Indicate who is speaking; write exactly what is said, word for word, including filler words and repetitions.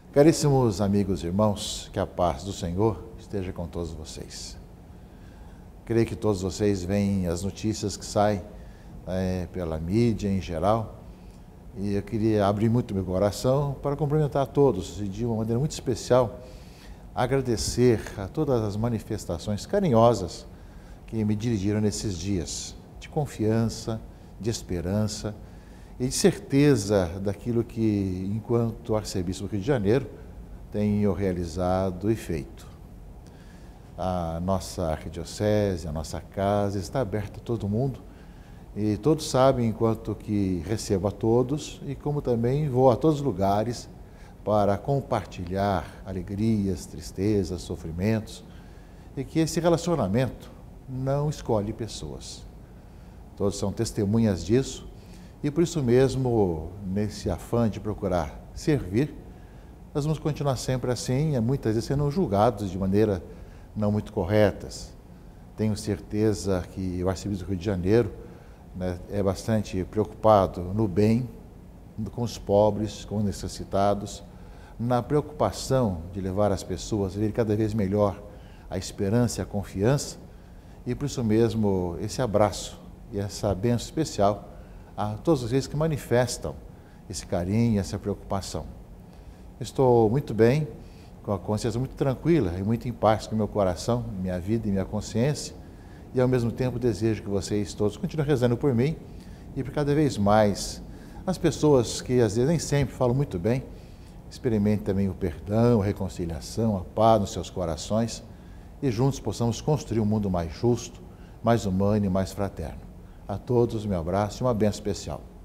Speaker 1: Caríssimos amigos e irmãos, que a paz do Senhor esteja com todos vocês. Creio que todos vocês veem as notícias que saem é, pela mídia em geral, e eu queria abrir muito meu coração para cumprimentar a todos e de uma maneira muito especial agradecer a todas as manifestações carinhosas que me dirigiram nesses dias, de confiança, de esperança e de certeza daquilo que, enquanto arcebispo do Rio de Janeiro, tenho realizado e feito. A nossa arquidiocese, a nossa casa está aberta a todo mundo e todos sabem, enquanto que recebo a todos e como também vou a todos os lugares para compartilhar alegrias, tristezas, sofrimentos, e que esse relacionamento não escolhe pessoas. Todos são testemunhas disso. E por isso mesmo, nesse afã de procurar servir, nós vamos continuar sempre assim, muitas vezes sendo julgados de maneira não muito corretas. Tenho certeza que o arcebispo do Rio de Janeiro, né, é bastante preocupado no bem, com os pobres, com os necessitados, na preocupação de levar as pessoas a ver cada vez melhor a esperança e a confiança, e por isso mesmo esse abraço e essa bênção especial a todos vocês que manifestam esse carinho, essa preocupação. Estou muito bem, com a consciência muito tranquila e muito em paz com o meu coração, minha vida e minha consciência, e ao mesmo tempo desejo que vocês todos continuem rezando por mim e por cada vez mais as pessoas que às vezes nem sempre falam muito bem, experimentem também o perdão, a reconciliação, a paz nos seus corações e juntos possamos construir um mundo mais justo, mais humano e mais fraterno. A todos, meu abraço e uma bênção especial.